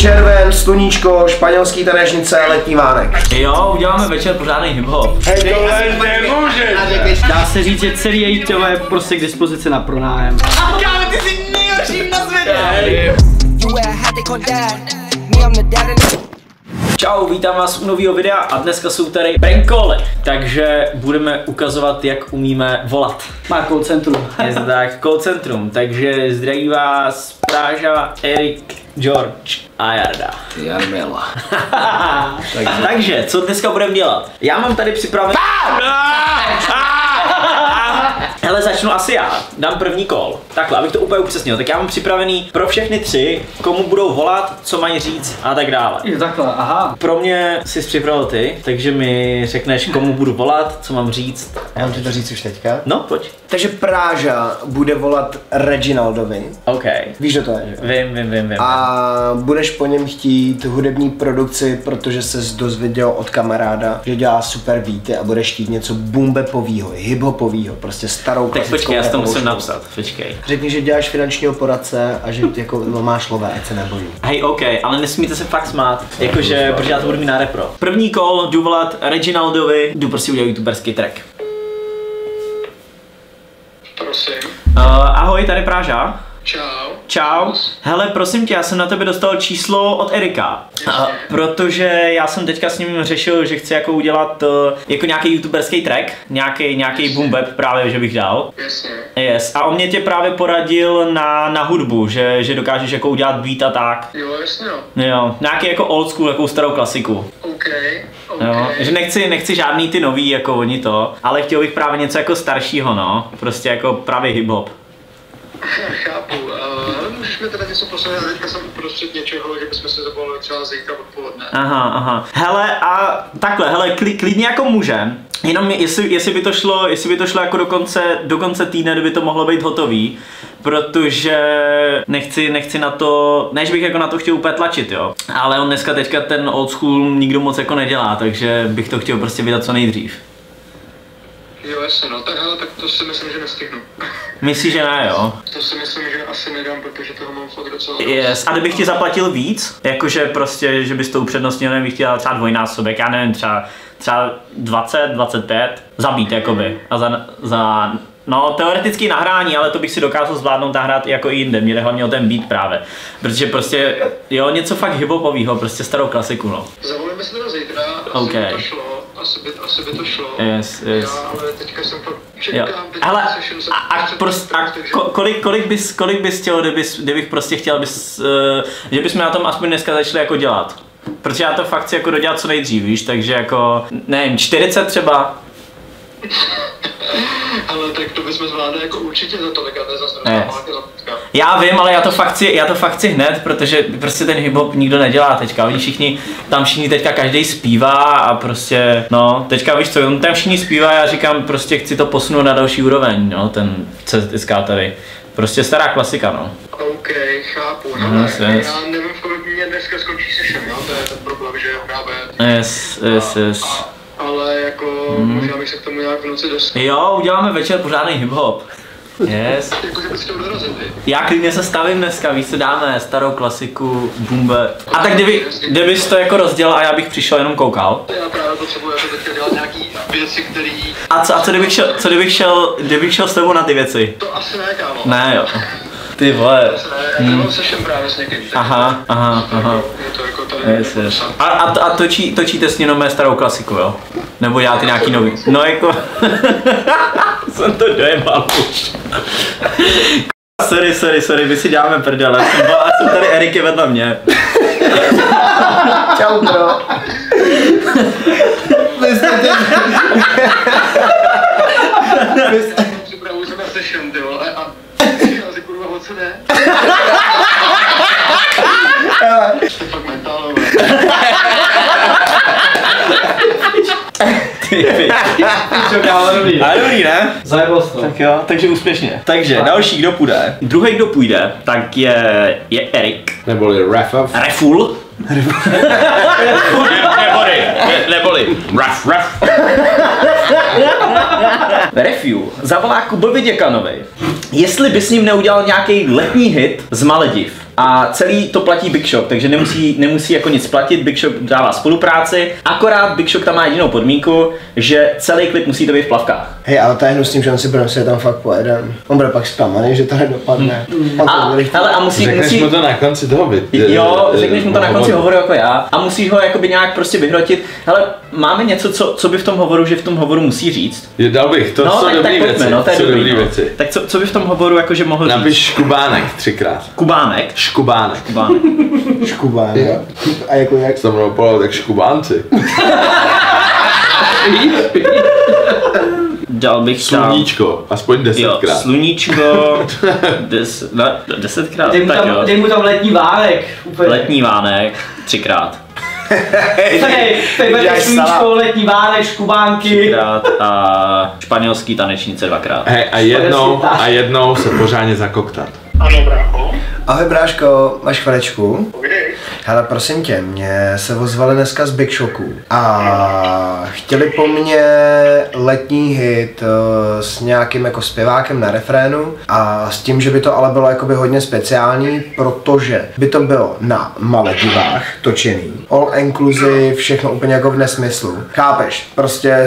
Červen, sluníčko, španělský tanečnice, letní vánek. Jo, uděláme večer pořádný hip-hop. Hej, tohle nemůžeš. Dá se říct, že celý její tělo je prostě k dispozici na pronájem. Kámo, ty jsi nejlepší na světě! Čau, vítám vás u nového videa a dneska jsou tady prank cally, takže budeme ukazovat, jak umíme volat. Má call centrum. Je to tak, call centrum, takže zdraví vás Práža, Erik, George a Jarda. Jarmila. Takže, co dneska budeme dělat? Já mám tady připravený... Hele, začnu asi já, dám první call. Takhle, abych to úplně upřesnil, tak já mám připravený pro všechny tři, komu budou volat, co mají říct a tak dále. Je takhle, aha. Pro mě jsi připravil ty, takže mi řekneš, komu budu volat, co mám říct. Já mám ti to říct už teďka. No, pojď. Takže Práža bude volat Reginaldovi. OK. Víš, že to je, že? Vím. A budeš po něm chtít hudební produkci, protože ses dozvěděl od kamaráda, že dělá super beaty a budeš chtít něco boom-bapovýho, hip-hopovýho, prostě starou Tak počkej, já si to musím napsat, počkej. Řekni, že děláš finančního poradce a že jako máš lové, ať se nebojí. Hej, OK, ale nesmíte se fakt smát, jakože, protože já to budu mít na repro. První call, jdu volat Reginaldovi, jdu prostě udělat youtuberský track. Prosím. Ahoj, tady Práža. Čau. Čau. Hele, prosím tě, já jsem na tebe dostal číslo od Erika. Protože já jsem teďka s ním řešil, že chci jako udělat jako nějaký youtuberský track, nějaký boom bap právě, že bych dal. Jasně. Yes. A on mě tě právě poradil na hudbu, že dokážeš jako udělat beat a tak. Jo, jasně jo. Jo, nějaký jako old school, jako starou klasiku. OK. Jo, že nechci žádný ty nový jako oni to, ale chtěl bych právě něco jako staršího, no. Prostě jako právě hip-hop. Chápu, ale můžeš mi teda něco poslat, teďka jsem uprostřed něčeho, že bychom se zavolali třeba zítra odpoledne. Aha. Hele, a takhle, hele, klidně jako můžem. Jenom jestli by to šlo jako do konce týdne, kdyby to mohlo být hotový. Protože nechci na to, než bych jako na to chtěl úplně tlačit, jo. Ale on dneska teďka ten old school nikdo moc jako nedělá, takže bych to chtěl prostě vydat co nejdřív. Jo, jasně, no, tak hele, tak to si myslím, že nestihnu. Myslíš, že ne, jo? To si myslím, že asi nedám, protože toho mám fakt docela. Yes. A kdybych ti zaplatil víc, jakože prostě, že bys to upřednostnil, nevím, bych ti dal třeba dvojnásobek, já nevím, třeba 20, 25, zabít jakoby. A za no, teoreticky nahrání, ale to bych si dokázal zvládnout nahrát jako i jinde, mě jde hlavně o ten beat právě. Protože prostě, jo, něco fakt hiphopovýho, prostě starou klasiku, no. Zavolíme se teda zítra, Okay. by to šlo, asi by to šlo. Yes. Já, ale teďka jsem fakt čekám, hele, kolik bys chtěl, kdybych prostě chtěl, že bychom na tom aspoň dneska začali jako dělat? Protože já to fakt chci jako dodělat co nejdřív, víš, takže jako, nevím, 40 třeba? Ale tak to bychom zvládli jako určitě za tolik, a to je zase za. Já vím, ale já to fakt chci hned, protože prostě ten hip-hop nikdo nedělá teďka, oni všichni teďka každý zpívá a prostě, no, teďka víš co, on tam všichni zpívá, já říkám prostě chci to posunout na další úroveň, no, ten CZSK tady, prostě stará klasika, no. OK, chápu, no, já nevím, v kolik mě dneska skončí session, jo, to je ten problém, že právě. Yes. Ale jako, možná bych se k tomu nějak v noci dostal. Jo, uděláme večer pořádný hip-hop. Yes. Jakože bys chtěl dorazit, ty. Já klidně se stavím dneska, víš co dáme, starou klasiku, bumbe. A tak kdybys to jako rozdělal a já bych přišel jenom koukal. Já právě potřebuji jako teďka dělat nějaký věci, které. A co kdybych šel s tebou na ty věci? To asi ne, kámo. Ne, jo. Ty vole. Já mám session právě s někým. Aha. Je to jako tady. Yes. A točíte s ní jenom mé starou klasiku, jo? Nebo děláte nějaký nový? No jako... jsem to dojebal už. Sorry, my si děláme prdele. Jsem tady Erik je vedle mě. Čau, bro. Připravuji se na session, ty vole, a já si kurva moc ne. Jste fakt mentálové. Ale dobrý, ne? Zajebal to. Tak jo, takže úspěšně. Takže další, kdo půjde. Druhý, kdo půjde, tak je Erik. Neboli Reful. Neboli Raf. Refu zavolá Kubovi Děkanovi, jestli by s ním neudělal nějaký letní hit z Malediv. a celý to platí Big Shop, takže nemusí jako nic platit, Big Shop dává spolupráci, akorát Big Shop tam má jedinou podmínku, že celý klip musíte být v plavkách. Hej, ale to je hnusný, že on si bude muset tam fakt pojedem. On bude pak zklamaný, že to nedopadne. A musí mu to na konci toho Jo, řekneš mu to na konci hovoru jako já a musíš ho jakoby nějak prostě vyhrotit. Hele, máme něco, co by v tom hovoru, že v tom hovoru musí říct? Dal bych, to jsou dobrý věci. To je dobrý věci. Tak co by v tom hovoru jakože mohl říct? Napiš škubánek 3krát. Kubánek? Škubánek. Škubánek. A jako jak? Jsem mnou polal, tak škubánci. Dal bych Sluníčko, aspoň 10krát. Jo, sluníčko, 10krát, tak jo. Dej mu tam letní vánek. Úplně. Letní vánek, 3krát. Tady bude sluníčko, letní vánek, škubánky. 3krát a španělský tanečnice 2krát. Hej, a jednou se pořádně zakoktat. Ano, brácho. Ahoj bráško, máš chvilečku? Povídej. Hele, prosím tě, mě se ozvali dneska z Big Shopu a chtěli po mně letní hit s nějakým jako zpěvákem na refrénu a s tím, že by to ale bylo jakoby hodně speciální, protože by to bylo na Maledivách točený, all inclusive, všechno úplně jako v nesmyslu. Chápeš? Prostě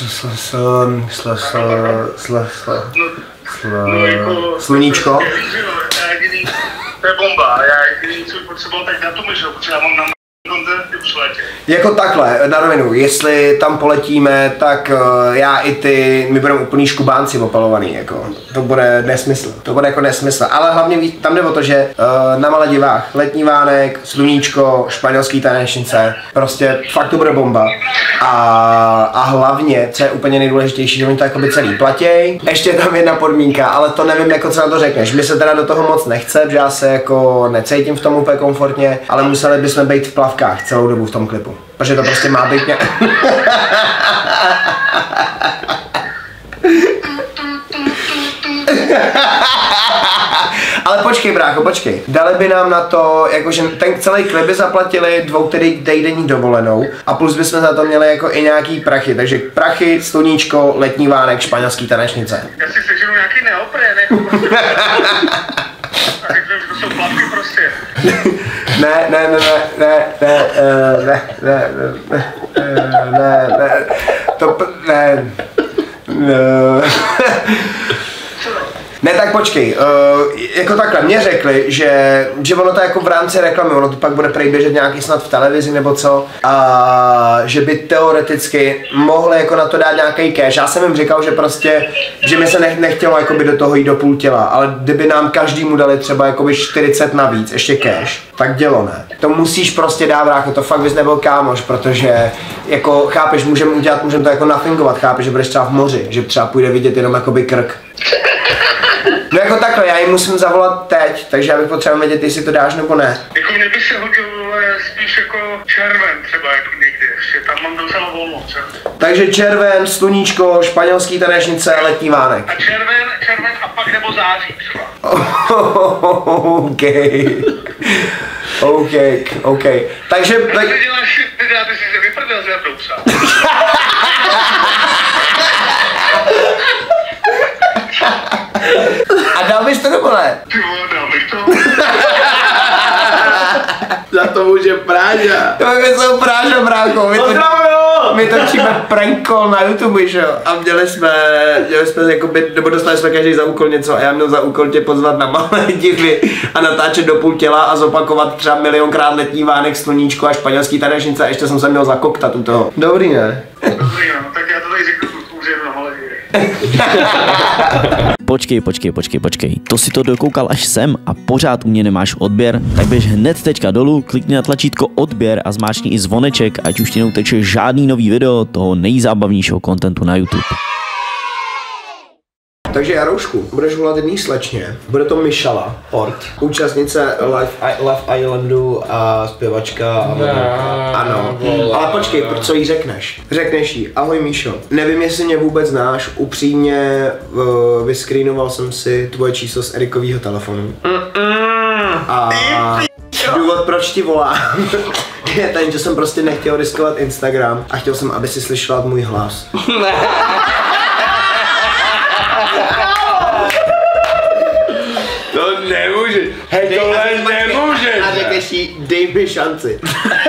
sluníčko. To je bomba, já jediný, co bych potřeboval, tak datum, že jo, protože já mám na koncert už v létě. Jako takhle, na rovinu, jestli tam poletíme, tak já i ty, my budeme úplný škubánci opalovaný, jako, to bude nesmysl, to bude jako nesmysl, ale hlavně tam jde o to, že na Maledivách, letní vánek, sluníčko, španělský tanečnice, prostě fakt to bude bomba a hlavně, co je úplně nejdůležitější, že oni to jakoby celý platěj, ještě je tam jedna podmínka, ale to nevím, jako co na to řekneš, my se teda do toho moc nechce, že já se jako necítím v tom úplně komfortně, ale museli bychom být v plavkách celou dobu v tom klipu, protože to prostě má být Ale počkej, brácho, počkej. Dali by nám na to, jakože ten celý klip by zaplatili 2týdenní dovolenou a plus bychom za to měli jako i nějaký prachy, takže prachy, sluníčko, letní vánek, španělský tanečnice. Já si seženu nějaký neoprén, jako. A řeknu, že to jsou plavky prostě. Ne, tak počkej, jako takhle, mě řekli, že ono to jako v rámci reklamy, ono to pak bude prej běžet nějaký snad v televizi nebo co, a že by teoreticky mohli jako na to dát nějaký cash. Já jsem jim říkal, že prostě, že mi se nechtělo jakoby do toho jít do půl těla, ale kdyby nám každému dali třeba jakoby 40 navíc, ještě cash, tak dělo ne. To musíš prostě dát, brácho, to fakt bys nebyl kámoš, protože jako chápeš, můžeme to jako nafingovat, chápeš, že budeš třeba v moři, že třeba půjde vidět jenom jakoby krk. No jako takhle, já jim musím zavolat teď, takže já bych potřeboval vědět, jestli to dáš nebo ne. Jako mě by se hodil spíš jako červen třeba jako někdy ještě, tam mám docela volno třeba. Takže červen, sluníčko, španělský tanečnice, letní vánek. A červen a pak nebo září třeba. OK. Takže... Tak ty děláte si se vyprdel z Jatrousa. A dal bys to nebo ne? Ty vole, dal bych to. Za to může Práža. My jsou Práža, brácho. My točíme prank call na YouTube, že jo? A měli jsme jakoby, nebo dostali jsme každý za úkol něco a já měl za úkol tě pozvat na Maledivy a natáčet do půl těla a zopakovat třeba milionkrát letní vánek, sluníčko a španělský tanečnice a ještě jsem se měl zakoktat u toho. Dobrý, ne? Dobrý, no, tak já to tady řeknu úřadu na Maledivy. Počkej, to si to dokoukal až sem a pořád u mě nemáš odběr, tak běž hned teďka dolů, klikni na tlačítko odběr a zmáčkni i zvoneček, ať už ti neuteče žádný nový video toho nejzábavnějšího kontentu na YouTube. Takže Jaroušku, budeš volat jedný slečně, bude to Mišala Hort, účastnice Love Islandu a zpěvačka a ano, ale počkej, co jí řekneš? Řekneš jí, ahoj Míšo, nevím jestli mě vůbec znáš, upřímně vyscreenoval jsem si tvoje číslo z Erikovýho telefonu. A důvod, proč ti volám, je ten, že jsem prostě nechtěl riskovat Instagram a chtěl jsem, aby si slyšela můj hlas. To nemůže. Hej, tohle nemůže. nejzavěsí, dej mi šanci.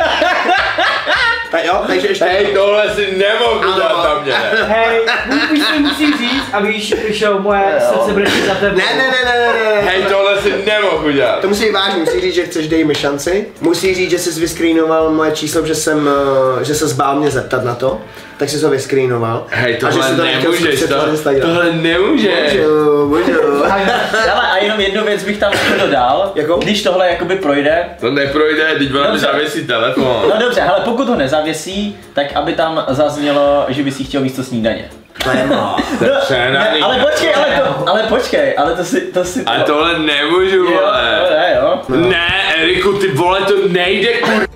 Tak jo, takže ještě... Hej, tohle si nemohu dát na mě. Hej, už si musím říct, a víš, moje srdce brečí za tebou. Ne. Hej, tohle si nemohu dělat. To musí být vážný, musí říct, že chceš, dej mi šanci. Musí říct, že jsi vyscreenoval moje číslo, že se zbál mě zeptat na to. Tak jsi to vyscreenoval. Hej, tohle nemůžeš, tohle nemůžeš. Můžu. Ale a jenom jednu věc bych tam dodal. Jakou? Když tohle jakoby projde. To neprojde, teď vám zavěsí telefon. No dobře, ale pokud ho nezavěsí, tak aby tam zaznělo, že by si chtěl místo snídaně. To je Přehnaný. Ale počkej, to si... A tohle nemůžu, vole. Jo. Ne, Eriku, ty vole, to nejde,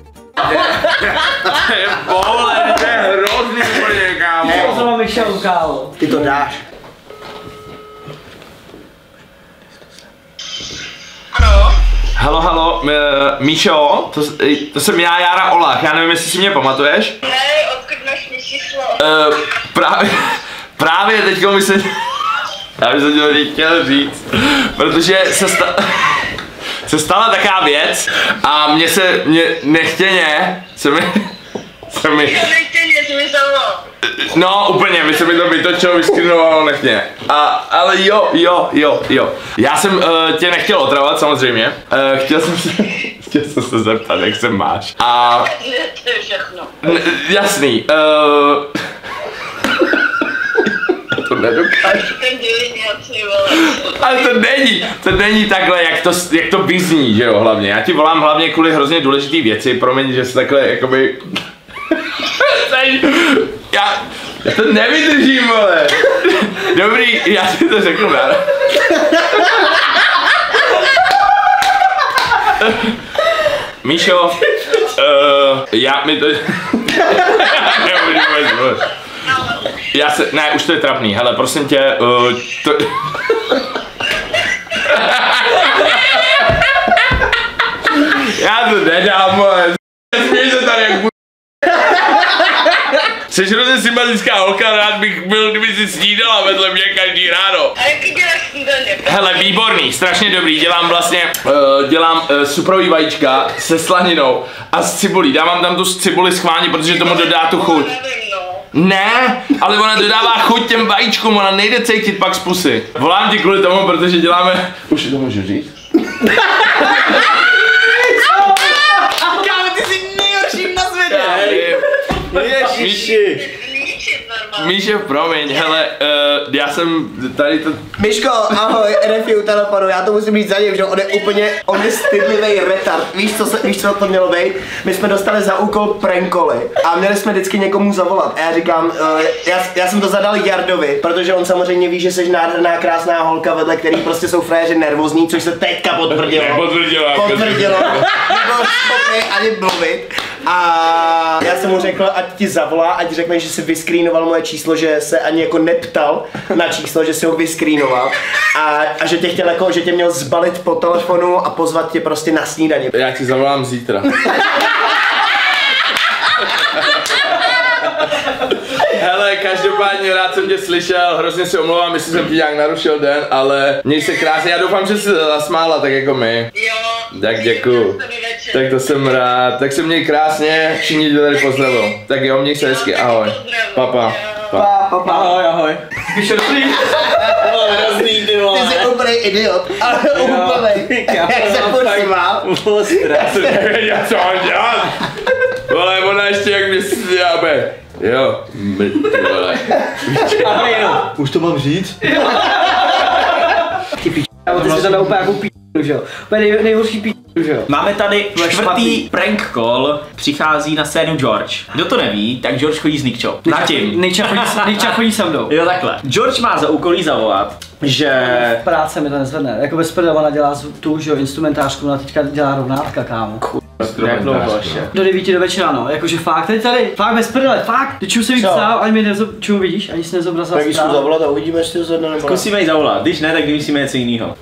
To je vole, to je hrozný úplně, kámo. Co mám Michal, kámo? Ty to dáš. Halo, Míšo, to jsem já, Jára Olach, já nevím, jestli si mě pamatuješ? Ne, odkud máš mi číslo? Právě teďko mi se... Já bych to chtěl říct, protože se stala taková věc a mě nechtěně se mi no úplně, mi se mi to vytočilo, vyskrinovalo nechtěně. Ale jo. Já jsem tě nechtěl otravovat samozřejmě. Chtěl jsem se zeptat, jak se máš. A... To je všechno. Jasný. To nedokážu. Ale to není takhle, jak to vyzní, že jo, hlavně. Já ti volám hlavně kvůli hrozně důležitý věci, promiň, že se takhle jakoby... Já to nevydržím, vole. Dobrý, já si to řeknu rád. Míšo, mi to... Nemůžu vůbec mluvit. Ne, už to je trapný, hele, prosím tě, Já to nedám, vole. Směj se tady, jak Jsi hrozně sympatická holka, rád bych byl, kdyby si snídala vedle mě každý ráno. A jaký děláš snídaně? Hele, výborný, strašně dobrý, dělám vlastně, suprový vajíčka se slaninou a s cibulí, dávám tam tu cibuli schválně, protože tomu dodá tu chuť. Ne, ale ona dodává chuť těm vajíčkům, ona nejde cítit pak z pusy. Volám ti kvůli tomu, protože děláme, už to můžu říct? Kámo, ty jsi nejhorší na světě. Ježiši. Míšo, promiň, hele, já jsem tady to... Miško, ahoj, refi u telefonu, já to musím říct za něm, že on je stydlivý retard. Víš, co to mělo být? My jsme dostali za úkol prankoly a měli jsme vždycky někomu zavolat. A já říkám, já jsem to zadal Jardovi, protože on samozřejmě ví, že jsi nádherná, krásná holka, vedle který prostě jsou frajeři nervózní, což se teďka potvrdilo. Nebyl schopný ani mluvit. A já jsem mu řekl, ať ti zavolá, ať řekne, že si vyscreenoval moje číslo, že se ani jako neptal na číslo, že si ho vyscreenoval a že tě chtěl jako, že tě měl zbalit po telefonu a pozvat tě prostě na snídaně. Já ti zavolám zítra. Hele, každopádně rád jsem tě slyšel, hrozně se omlouvám, jestli jsem ti nějak narušil den, ale měj se krásně, já doufám, že jsi zasmála tak jako my. Jo. Tak děkuju. Tak to jsem rád, tak se měj krásně, všichni tě tady pozdravují. Tak jo, měj se hezky, ahoj. Papa. Ahoj. Píše dobrý. Hrozný, ty vole. Ty jsi úplný idiot, ale úplnej. Jak se posíval. Já jsem nevěděl, co mám dělat. Vole, ona ještě jak mě sňábe. Jo, ty vole. Už to mám říct? Ty pič, ty jsi tam úplně jako pič, že jo? Úplně nejhorší pič, že jo? Máme tady čtvrtý prank call, přichází na scénu George. Kdo to neví, tak George chodí s Nikčou. Natím. Nejča chodí se mnou. Jo, takhle. George má za úkolí zavolat, že... V práce mi to nezvedne, jako bez prdele, ona dělá tu, že jo, instrumentářku, ona teďka dělá rovnátka, kámo. Jak dlouho ještě? Do 9 do večera, no, jakože fakt, tady, fakt bez prdele, fakt. Ty čemu se víc psal, ani mi čemu vidíš, ani si nezobrazil Tak zkusím zavolat a uvidíme, jestli to zvedne nebo. Zkusíme jí zavolat, když ne, tak vymyslíme něco jiného.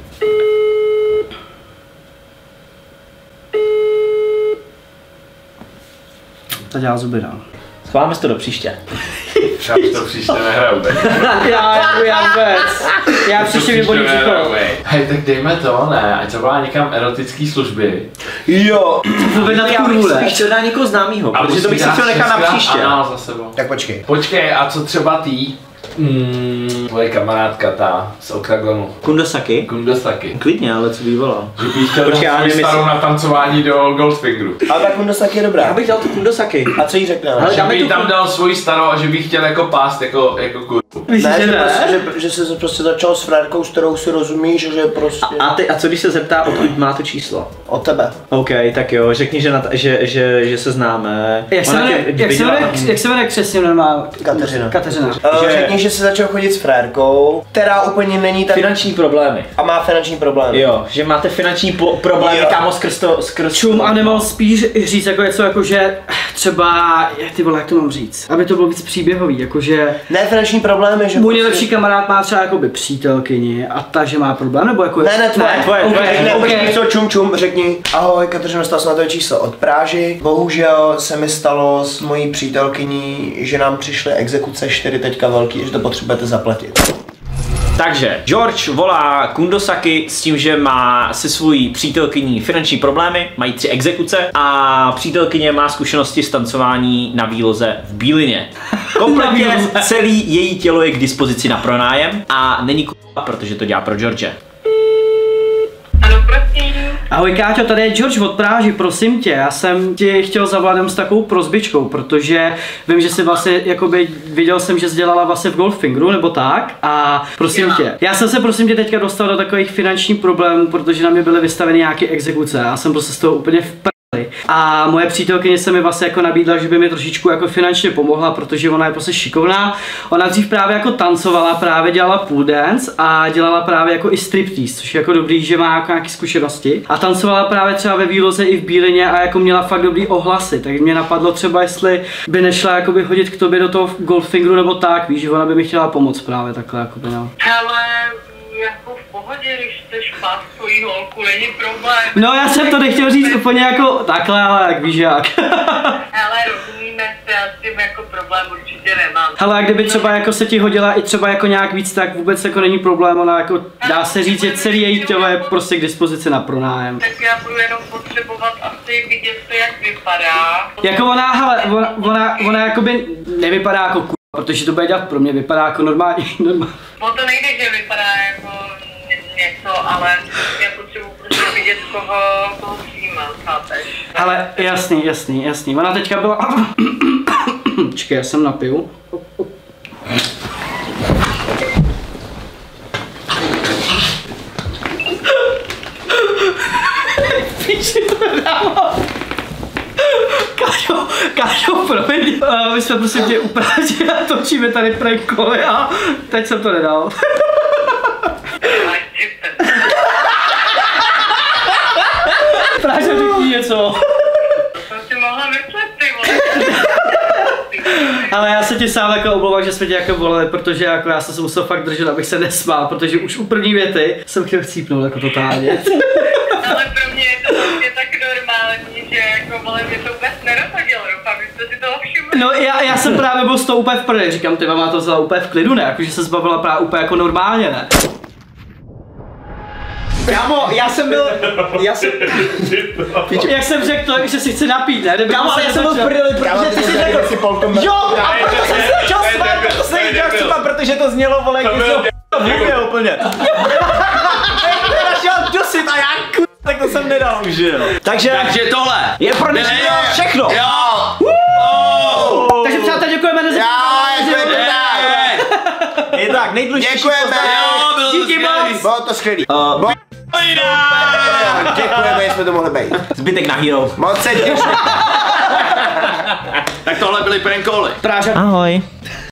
Ta dělá zuby, no. Schováme si to do příště. Třeba to příště nehraju, tak. Já vůbec. Já příště mi bolí břicho. Hej, tak dejme to, ne, ať to byla někam erotický služby. Jo. Já bych spíš chtěl dát někoho známýho, protože to bych si chtěl nechat na příště. Ano, za sebou. Tak počkej. Počkej, a co třeba ty? Tvoje kamarádka ta z Octagonu. Kundosaki? Kundosaki. Klidně, ale co bývala? Že bych chtěl Počkej, já dát svou nevím, starou na tancování do Goldfingeru. Ale tak Kundosaki je dobrá. Já bych dal tu Kundosaki. A co jí řekne? Ale Že dáme bych tu tam dal svoji starou a že bych chtěl jako pást jako kurvu. Myslíš, že ne? že jsi prostě začal s frérkou, s kterou si rozumíš, že prostě A co když se zeptá, odkud má to číslo? od tebe. OK, tak jo, řekni, že se známe. Jak se jmenuje křesně normálně? Kateřina. Kateřina. Řekni, že jsi začal chodit s frérkou, která úplně není tak... Finanční problémy. A má finanční problémy. Jo, že máte finanční problémy, Jo. kámo, skrz Čum a nemohl spíš říct jako něco jako, že třeba, ty vole, jak to mám říct, aby to bylo víc příběhový, jakože... Ne finanční problémy, že... Můj nejlepší kamarád má třeba jakoby přítelkyni a ta, že má problém, nebo jako... Ne, tvoje. Okay. Co, čum, řekni. Ahoj, Kateřino, stal jsem na to číslo od Práži. Bohužel se mi stalo s mojí přítelkyní, že nám přišly exekuce 4 teďka velký, že to potřebujete zaplatit. Takže George volá Kundosaki s tím, že má se svojí přítelkyní finanční problémy, mají 3 exekuce a přítelkyně má zkušenosti s tancování na výloze v Bílině. Kompletně celý její tělo je k dispozici na pronájem a není protože to dělá pro George. Ano, prosím. Ahoj Káťo, tady je George od Práži, prosím tě, já jsem ti chtěl zavolat s takovou prosbičkou, protože vím, že jsi vlastně, jakoby, viděl jsem, že jsi dělala vlastně v Goldfingeru, nebo tak, a prosím tě, já jsem se prosím tě teďka dostal do takových finančních problémů, protože na mě byly vystaveny nějaké exekuce, já jsem prostě z toho úplně v a moje přítelkyně se mi vlastně jako nabídla, že by mi trošičku jako finančně pomohla, protože ona je prostě šikovná. Ona dřív právě jako tancovala, právě dělala pole dance a dělala právě jako i striptease, což je jako dobrý, že má jako nějaké zkušenosti. A tancovala právě třeba ve výloze i v Bílině a jako měla fakt dobrý ohlasy, takže mě napadlo třeba, jestli by nešla jakoby hodit k tobě do toho Goldfingeru nebo tak, víš, že ona by mi chtěla pomoct právě takhle jakoby, no. Hele, jako v pohodě, když chceš pát svojí holku, není problém. No já jsem to nechtěl říct úplně jako takhle, ale jak víš jak. Hele, rozumíme se, já s tím jako problém určitě nemám. Hele, a kdyby třeba jako se ti hodila i třeba jako nějak víc, tak vůbec jako není problém, ona jako dá se říct, že celý její tělo je prostě k dispozici na pronájem. Tak já budu jenom potřebovat asi vidět to, jak vypadá. Jako ona, hele, ona jakoby nevypadá jako protože to bude dělat pro mě, vypadá jako normálně. No to nejde, že vypadá jako něco, ale já potřebuji prostě vidět, koho přijímám, chápeš? Ale jasný. Ona teďka byla... Čekaj, já jsem napiju. Píči to nedávám. Káťo, promiň, my jsme prostě tě uprážili a točíme tady prank koly a teď jsem to nedal. Práže, řekni něco. To jsem si mohla myslet, ty vole. Ale já se ti sám jako omlouvám, že jsme tě jako volali, protože jako já jsem se musel fakt držet, abych se nesmál, protože už u první věty jsem chtěl chcípnout jako totálně. Ale pro mě je to vlastně tak normální, že jako vole mě to vůbec nerozhodilo, doufám, že jste si toho všimli. No já jsem právě byl s tou úplně v prdeli, říkám, ty má to vzala úplně v klidu, ne? Jakože se zbavila právě úplně jako normálně, ne? Kámo, Jak jsem řekl to, že si chci napít, ne? Kámo, ale já jsem byl v prdeli, protože ty jsi řekl... Jo, a proto jsem se začal smát, protože to znělo, vole, něco v úplně. Našel dusit a já tak to jsem nedal už, jo. Takže tohle je pro dnešní všechno. Takže přátelé, děkujeme Je tak, nejdůležitější Děkujeme. Díky moc. Bylo to skvělý. Děkujeme, že jsme to mohli být. Zbytek na Hero. Moc se těším. Tak tohle byly prank cally. Práža. Ahoj.